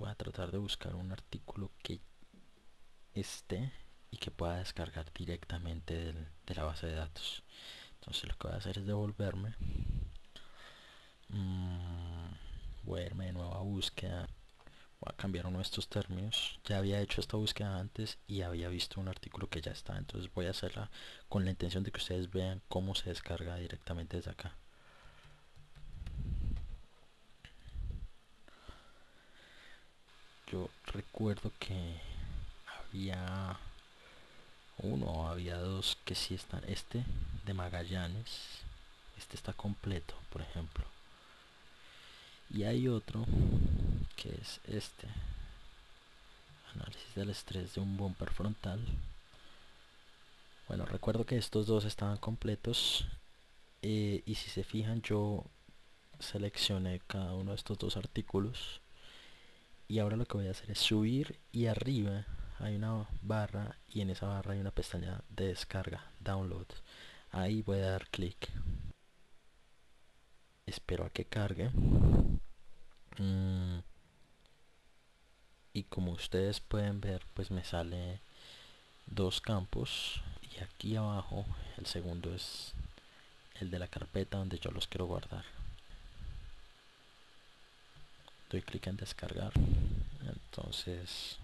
voy a tratar de buscar un artículo que esté y que pueda descargar directamente de la base de datos. Entonces lo que voy a hacer es devolverme. Voy a irme de nuevo a búsqueda. Voy a cambiar uno de estos términos. Ya había hecho esta búsqueda antes y había visto un artículo que ya está. Entonces voy a hacerla con la intención de que ustedes vean cómo se descarga directamente desde acá. Yo recuerdo que había había dos que sí están. Este de Magallanes, este está completo, por ejemplo. Y hay otro que es este, análisis del estrés de un bumper frontal. Bueno, recuerdo que estos dos estaban completos, y si se fijan yo seleccioné cada uno de estos dos artículos y ahora lo que voy a hacer es subir y arriba hay una barra y en esa barra hay una pestaña de descarga, download. Ahí voy a dar clic, espero a que cargue. Y como ustedes pueden ver, pues me sale dos campos y aquí abajo el segundo es el de la carpeta donde yo los quiero guardar. Doy clic en descargar. Entonces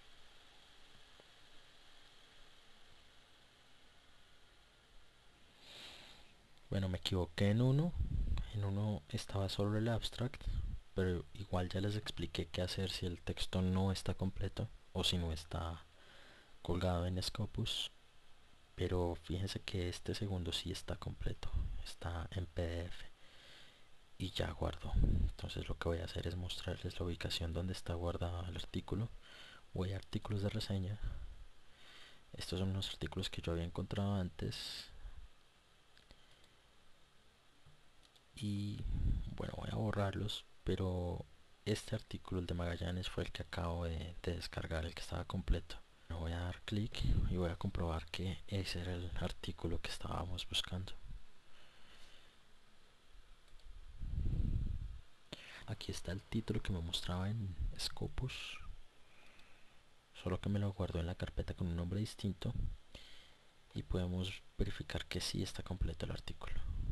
bueno, me equivoqué en uno estaba solo el abstract, pero igual ya les expliqué qué hacer si el texto no está completo o si no está colgado en Scopus. Pero fíjense que este segundo sí está completo, está en PDF y ya guardó. Entonces lo que voy a hacer es mostrarles la ubicación donde está guardado el artículo. Voy a artículos de reseña. Estos son unos artículos que yo había encontrado antes y bueno, voy a borrarlos, pero este artículo, el de Magallanes, fue el que acabo de descargar, el que estaba completo. Voy a dar clic y voy a comprobar que ese era el artículo que estábamos buscando. Aquí está el título que me mostraba en Scopus, solo que me lo guardó en la carpeta con un nombre distinto y podemos verificar que sí está completo el artículo.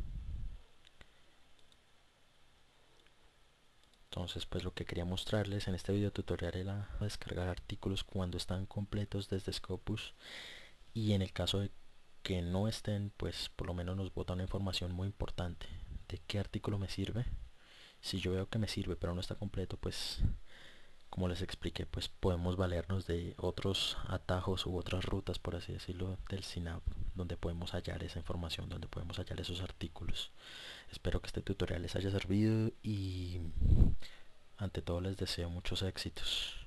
Entonces pues lo que quería mostrarles en este video tutorial era descargar artículos cuando están completos desde Scopus, y en el caso de que no estén, pues por lo menos nos bota una información muy importante de qué artículo me sirve. Si yo veo que me sirve pero no está completo, pues como les expliqué, pues podemos valernos de otros atajos u otras rutas, por así decirlo, del SYNAP, donde podemos hallar esa información, donde podemos hallar esos artículos. Espero que este tutorial les haya servido y ante todo les deseo muchos éxitos.